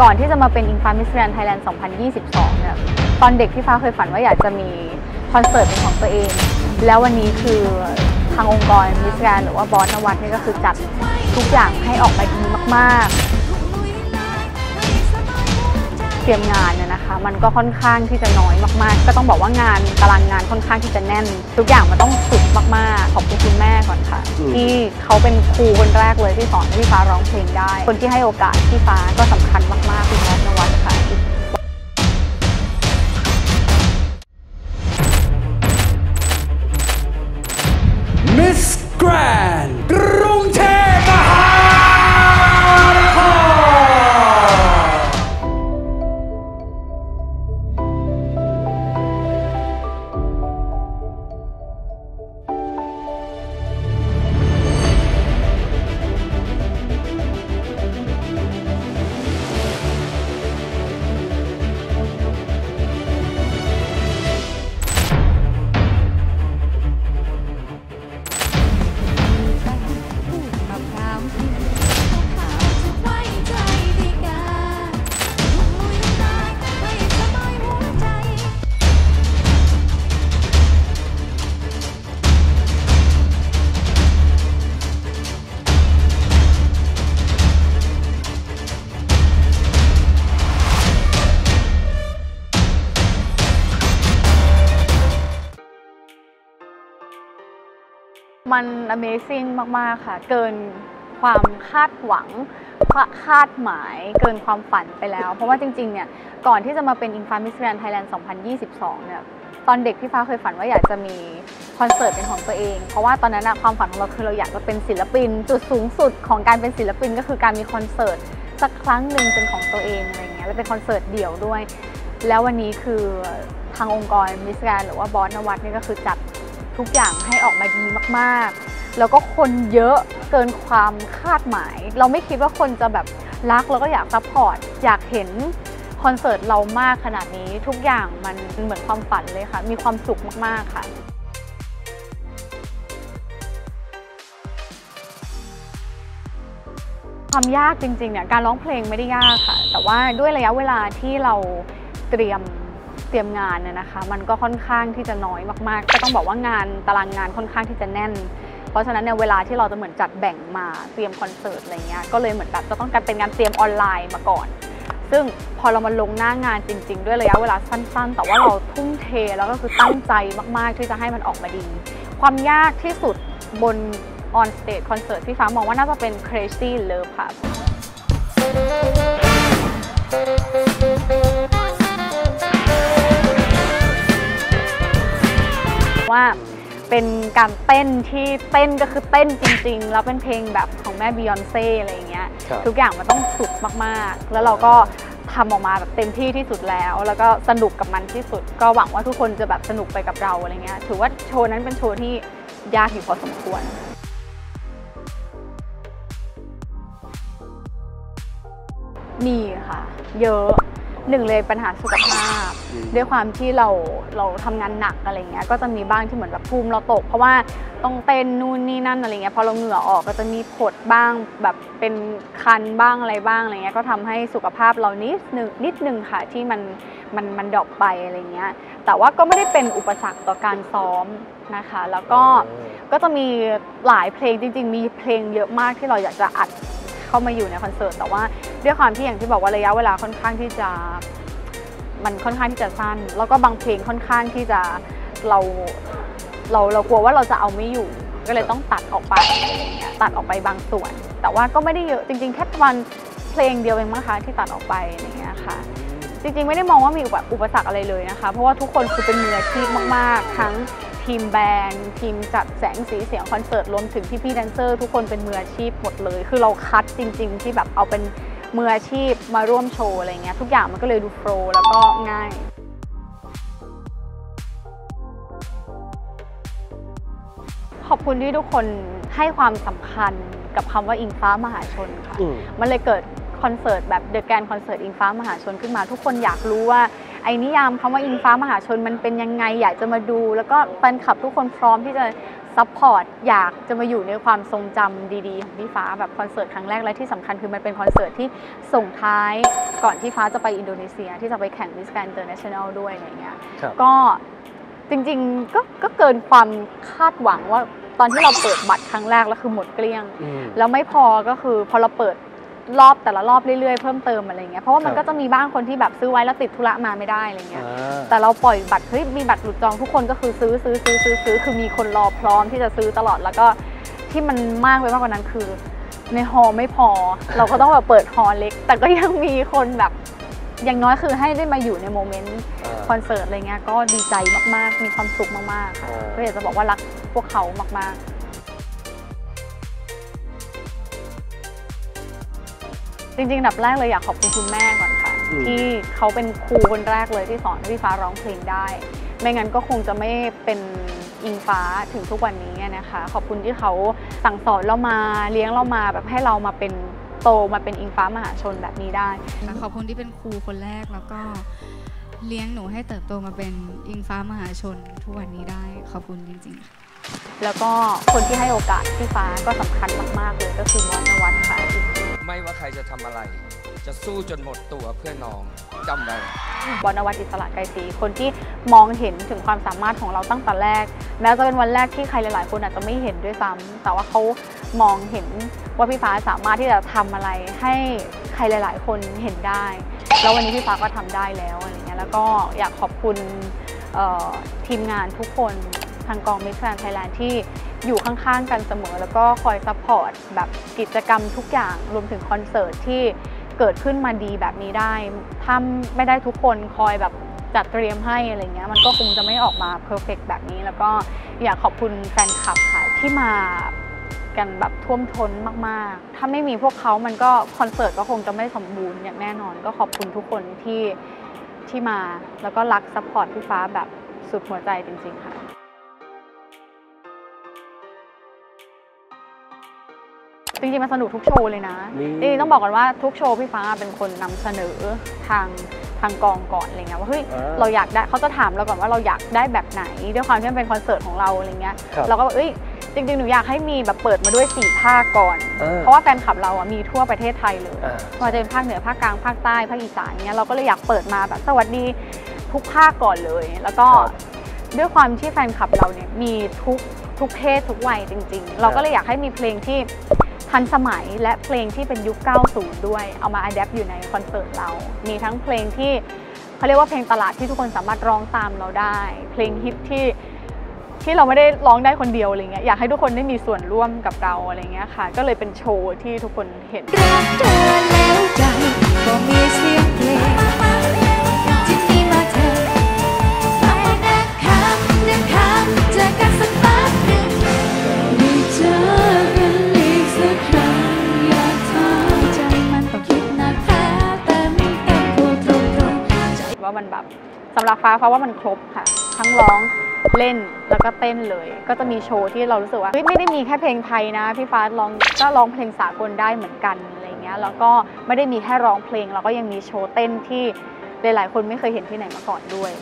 ก่อนที่จะมาเป็นอิงฟ้ามิสแกรนด์ไทยแลนด์ 2022 เนี่ยตอนเด็กพี่ฟ้าเคยฝันว่าอยากจะมีคอนเสิร์ตเป็นของตัวเองแล้ววันนี้คือทางองค์กรมิสแกรนด์หรือว่าบอสนวัตนี่ก็คือจัดทุกอย่างให้ออกมาดีมากๆเตรียมงานเนี่ยนะคะมันก็ค่อนข้างที่จะน้อยมากๆก็ต้องบอกว่างานตารางงานค่อนข้างที่จะแน่นทุกอย่างมันต้องสุดมากๆขอบคุณแม่ก่อนค่ะที่เขาเป็นครูคนแรกเลยที่สอนให้พี่ฟ้าร้องเพลงได้คนที่ให้โอกาสพี่ฟ้าก็สำคัญมากๆคุณบอสนวัตค่ะมิสแกรนด์กรุงเทพมหานครมัน Amazing มากๆค่ะเกินความคาดหวังคาดหมายเกินความฝันไปแล้วเพราะว่าจริงๆเนี่ยก่อนที่จะมาเป็นอิงฟ้ามิสแกรนด์ไทยแลนด์ 2022 เนี่ยตอนเด็กพี่ฟ้าเคยฝันว่าอยากจะมีคอนเสิร์ตเป็นของตัวเองเพราะว่าตอนนั้นความฝันของเราคือเราอยากจะเป็นศิลปินจุดสูงสุดของการเป็นศิลปินก็คือการมีคอนเสิร์ตสักครั้งหนึ่งเป็นของตัวเองอะไรเงี้ยแล้วเป็นคอนเสิร์ตเดี่ยวด้วยแล้ววันนี้คือทางองค์กรมิสแกรนด์หรือว่าบอสนวัตนี่ก็คือจัดทุกอย่างให้ออกมาดีมากๆแล้วก็คนเยอะเกินความคาดหมายเราไม่คิดว่าคนจะแบบรักแล้วก็อยากซัพพอร์ตอยากเห็นคอนเสิร์ตเรามากขนาดนี้ทุกอย่างมันเหมือนความฝันเลยค่ะมีความสุขมากๆค่ะความยากจริงๆเนี่ยการร้องเพลงไม่ได้ยากค่ะแต่ว่าด้วยระยะเวลาที่เราเตรียมงานเนี่ยนะคะมันก็ค่อนข้างที่จะน้อยมากๆก็ต้องบอกว่างานตารางงานค่อนข้างที่จะแน่นเพราะฉะนั้นในเวลาที่เราจะเหมือนจัดแบ่งมาเตรียมคอนเสิร์ตอะไรเงี้ยก็เลยเหมือนแบบจะต้องการเป็นงานเตรียมออนไลน์มาก่อนซึ่งพอเรามาลงหน้างานจริงๆด้วยระยะเวลาสั้นๆแต่ว่าเราทุ่มเทแล้วก็คือตั้งใจมากๆที่จะให้มันออกมาดีความยากที่สุดบน on stage คอนเสิร์ตพี่ฟ้ามองว่าน่าจะเป็น Crazy Love ค่ะว่าเป็นการเต้นที่เต้นก็คือเต้นจริงๆแล้วเป็นเพลงแบบของแม่บียอนเซ่อะไรอย่างเงี้ยทุกอย่างมันต้องสุดมากๆแล้วเราก็ทำออกมาแบบเต็มที่ที่สุดแล้วก็สนุกกับมันที่สุดก็หวังว่าทุกคนจะแบบสนุกไปกับเราอะไรเงี้ยถือว่าโชว์นั้นเป็นโชว์ที่ยากอยู่พอสมควรมีค่ะเยอะหนึ่งเลยปัญหาสุขภาพด้วยความที่เราทำงานหนักอะไรเงี้ยก็จะมีบ้างที่เหมือนแบบภูมิเราตกเพราะว่าต้องเต้นนู่นนี่นั่นอะไรเงี้ยพอเราเหงื่อออกก็จะมีผดบ้างแบบเป็นคันบ้างอะไรบ้างอะไรเงี้ยก็ทำให้สุขภาพเรานิดนึงค่ะที่มันดรอปไปอะไรเงี้ยแต่ว่าก็ไม่ได้เป็นอุปสรรคต่อการซ้อมนะคะแล้วก็จะมีหลายเพลงจริงๆมีเพลงเยอะมากที่เราอยากจะอัดเข้ามาอยู่ในคอนเสิร์ตแต่ว่าด้วยความที่อย่างที่บอกว่าระยะเวลาค่อนข้างที่จะสั้นแล้วก็บางเพลงค่อนข้างที่จะเรากลัวว่าเราจะเอาไม่อยู่ก็เลยต้องตัดออกไปอะไรเงี้ยตัดออกไปบางส่วนแต่ว่าก็ไม่ได้เยอะจริงๆแค่วันเพลงเดียวเองมั้งคะที่ตัดออกไปอะไรเงี้ยค่ะจริงๆไม่ได้มองว่ามีอุปสรรคอะไรเลยนะคะเพราะว่าทุกคนคือเป็นมืออาชีพมากๆทั้งทีมแบนด์ทีมจัดแสงสีเสียงคอนเสิร์ตรวมถึงพี่ๆแดนเซอร์ทุกคนเป็นมืออาชีพหมดเลยคือเราคัดจริงๆที่แบบเอาเป็นมืออาชีพมาร่วมโชว์อะไรเงี้ยทุกอย่างมันก็เลยดูโฟล์แล้วก็ง่ายขอบคุณที่ทุกคนให้ความสำคัญกับคำว่าอิงฟ้ามหาชนค่ะมันเลยเกิดคอนเสิร์ตแบบเดอะแกรนด์คอนเสิร์ตอิงฟ้ามหาชนขึ้นมาทุกคนอยากรู้ว่าไอ้นิยามคำว่าอิงฟ้ามหาชนมันเป็นยังไงอยากจะมาดูแล้วก็แฟนคลับทุกคนพร้อมที่จะซัพพอร์ตอยากจะมาอยู่ในความทรงจำดีๆของพี่ฟ้าแบบคอนเสิร์ตครั้งแรกและที่สำคัญคือมันเป็นคอนเสิร์ตที่ส่งท้ายก่อนที่ฟ้าจะไปอินโดนีเซียที่จะไปแข่งมิสแกรนด์อินเตอร์เนชั่นแนลด้วยอะไรเงี้ยก็จริงๆก็เกินความคาดหวังว่าตอนที่เราเปิดบัตรครั้งแรกแล้วคือหมดเกลี้ยงแล้วไม่พอก็คือพอเราเปิดรอบแต่ละรอบเรื่อยๆเพิ่มเติมอะไรเงี้ยเพราะว่ามันก็จะมีบ้างคนที่แบบซื้อไว้แล้วติดธุระมาไม่ได้อะไรเงี้ยแต่เราปล่อยบัตรเฮ้ยมีบัตรหลุดจองทุกคนก็คือซื้อคือมีคนรอพร้อมที่จะซื้อตลอดแล้วก็ที่มันมากไปมากกว่านั้นคือในฮอลล์ไม่พอเราก็ต้องแบบเปิดฮอลล์เล็กแต่ก็ยังมีคนแบบอย่างน้อยคือให้ได้มาอยู่ในโมเมนต์คอนเสิร์ตอะไรเงี้ยก็ดีใจมากๆมีความสุขมากๆค่ะก็อยากจะบอกว่ารักพวกเขามากๆจริงๆอันดับแรกเลยอยากขอบคุณคุณแม่ก่อนค่ะที่เขาเป็นครูคนแรกเลยที่สอนให้พี่ฟ้าร้องเพลงได้ไม่งั้นก็คงจะไม่เป็นอิงฟ้าถึงทุกวันนี้นะคะขอบคุณที่เขาสั่งสอนเรามาเลี้ยงเรามาแบบให้เรามาเป็นโตมาเป็นอิงฟ้ามหาชนแบบนี้ได้ขอบคุณที่เป็นครูคนแรกแล้วก็เลี้ยงหนูให้เติบโตมาเป็นอิงฟ้ามหาชนทุกวันนี้ได้ขอบคุณจริงๆค่ะแล้วก็คนที่ให้โอกาสพี่ฟ้าก็สำคัญมากๆเลยก็คือบอส นวัตค่ะไม่ว่าใครจะทำอะไรจะสู้จนหมดตัวเพื่อน้องจำไว้บอส นวัต อิสระไกรศรีคนที่มองเห็นถึงความสามารถของเราตั้งแต่แรกแม้จะเป็นวันแรกที่ใครหลายๆคนอาจจะไม่เห็นด้วยซ้ำแต่ว่าเขามองเห็นว่าพี่ฟ้าสามารถที่จะทำอะไรให้ใครหลายๆคนเห็นได้แล้ววันนี้พี่ฟ้าก็ทำได้แล้วอะไรเงี้ยแล้วก็อยากขอบคุณทีมงานทุกคนทางกอง Miss Grand Thailand ที่อยู่ข้างๆกันเสมอแล้วก็คอยซัพพอร์ตแบบกิจกรรมทุกอย่างรวมถึงคอนเสิร์ตที่เกิดขึ้นมาดีแบบนี้ได้ถ้าไม่ได้ทุกคนคอยแบบจัดเตรียมให้อะไรเงี้ยมันก็คงจะไม่ออกมาเพอร์เฟกต์แบบนี้แล้วก็อยากขอบคุณแฟนคลับค่ะที่มากันแบบท่วมท้นมากๆถ้าไม่มีพวกเขามันก็คอนเสิร์ตก็คงจะไม่สมบูรณ์อย่างแน่นอนก็ขอบคุณทุกคนที่มาแล้วก็รักซัพพอร์ตพี่ฟ้าแบบสุดหัวใจจริงๆค่ะจริงๆมันสนุกทุกโชว์เลยนะจริงๆต้องบอกก่อนว่าทุกโชว์พี่ฟ้าเป็นคนนำเสนอทางกองก่อนอะไรเงี้ยว่าเฮ้ยเราอยากได้เขาจะถามเราก่อนว่าเราอยากได้แบบไหนด้วยความที่มันเป็นคอนเสิร์ตของเราอะไรเงี้ยเราก็จริงๆหนูอยากให้มีแบบเปิดมาด้วย4 ภาคก่อนเพราะว่าแฟนคลับเรามีทั่วประเทศไทยเลยไม่ว่าจะเป็นภาคเหนือภาคกลางภาคใต้ภาคอีสานเนี้ยเราก็เลยอยากเปิดมาแบบสวัสดีทุกภาคก่อนเลยแล้วก็ด้วยความที่แฟนคลับเราเนี่ยมีทุกเพศทุกวัยจริงๆเราก็เลยอยากให้มีเพลงที่ทันสมัยและเพลงที่เป็นยุค 90 ด้วยเอามาอัดแอปอยู่ในคอนเสิร์ตเรามีทั้งเพลงที่เขาเรียกว่าเพลงตลาดที่ทุกคนสามารถร้องตามเราได้เพลงฮิตที่เราไม่ได้ร้องได้คนเดียวอะไรเงี้ยอยากให้ทุกคนได้มีส่วนร่วมกับเราอะไรเงี้ยค่ะก็เลยเป็นโชว์ที่ทุกคนเห็นรักเธอแล้วใจก็มีเสียงเพลงที่มีมาเธอไม่นะครับเจอกันสักแป๊บนึงได้เจอกันอีกสักครั้งอยากถามใจมันต้องคิดหนักแท้แต่ไม่ต้องพูดตรงๆว่ามันแบบสำหรับฟ้าว่ามันครบค่ะทั้งร้องเล่นแล้วก็เต้นเลยก็จะมีโชว์ที่เรารู้สึกว่าไม่ได้มีแค่เพลงไทยนะพี่ฟ้าก็ร้องเพลงสากลได้เหมือนกันอะไรเงี้ยแล้วก็ไม่ได้มีแค่ร้องเพลงเราก็ยังมีโชว์เต้นที่หลายๆคนไม่เคยเห็นที่ไหนมาก่อนด้วย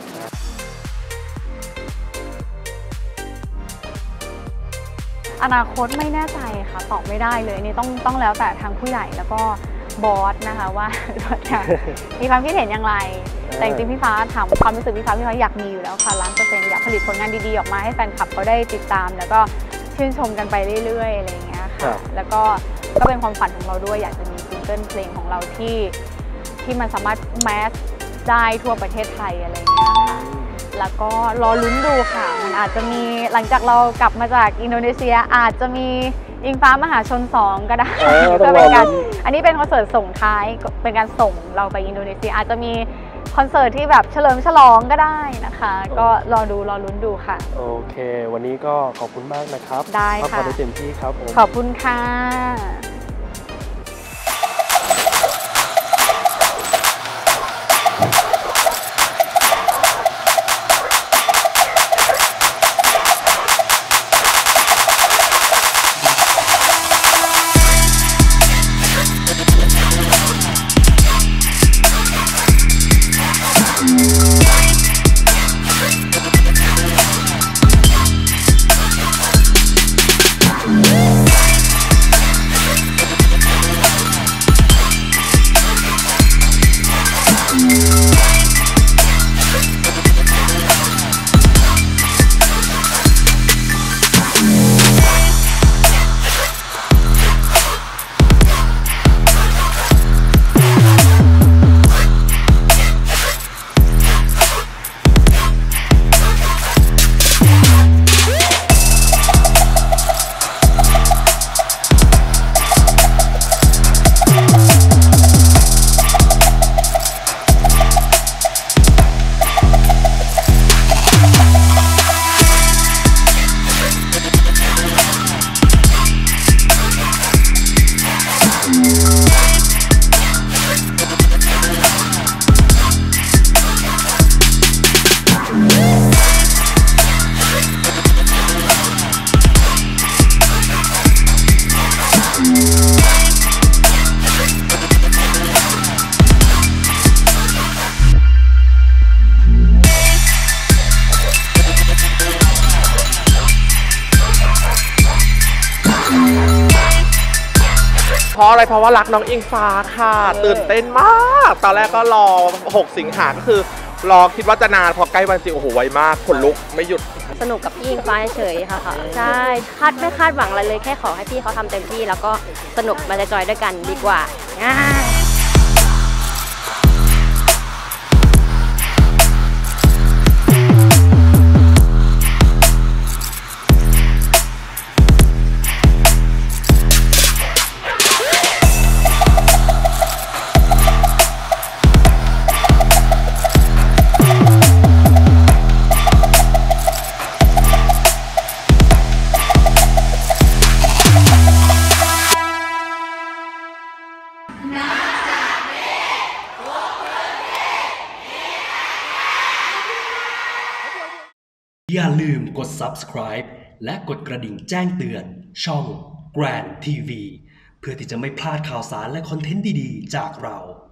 อนาคตไม่แน่ใจค่ะตอบไม่ได้เลยนี่ต้องแล้วแต่ทางผู้ใหญ่แล้วก็บอสนะคะว่ามีความคิดเห็นอย่างไรแต่จริงๆพี่ฟ้าถามความรู้สึกพี่ฟ้าอยากมีอยู่แล้วค่ะ100%อยากผลิตผลงานดีๆออกมาให้แฟนคลับเขาได้ติดตามแล้วก็ชื่นชมกันไปเรื่อยๆอะไรอย่างเงี้ยค่ะแล้วก็เป็นความฝันของเราด้วยอยากจะมีซิงเกิลเพลงของเราที่มันสามารถแมสได้ทั่วประเทศไทยอะไรอย่างเงี้ยค่ะแล้วก็รอลุ้นดูค่ะมันอาจจะมีหลังจากเรากลับมาจากอินโดนีเซียอาจจะมีอิงฟ้ามหาชน2ก็ได้ก็เป็นการอันนี้เป็นคอนเสิร์ตส่งท้ายเป็นการส่งเราไปอินโดนีเซียอาจจะมีคอนเสิร์ตที่แบบเฉลิมฉลองก็ได้นะคะก็รอลุ้นดูค่ะโอเควันนี้ก็ขอบคุณมากนะครับได้ค่ะขอได้เต็มที่ครับขอบคุณค่ะะอะไรเพราะว่ารักน้องอิงฟ้าค่ะตื่นเต้นมากตอนแรกก็รอ6 สิงหาก็คือรอคิดว่าจะนานพอใกล้วันจริงโอ้โหไวมากขนลุกไม่หยุดสนุกกับพี่อิงฟ้าเฉยๆค่ะใช่ไม่คาดหวังอะไรเลยแค่ขอให้พี่เขาทำเต็มที่แล้วก็สนุกมาจอยด้วยกันดีกว่าอย่าลืมกด subscribe และกดกระดิ่งแจ้งเตือนช่อง Grand TV เพื่อที่จะไม่พลาดข่าวสารและคอนเทนต์ดีๆจากเรา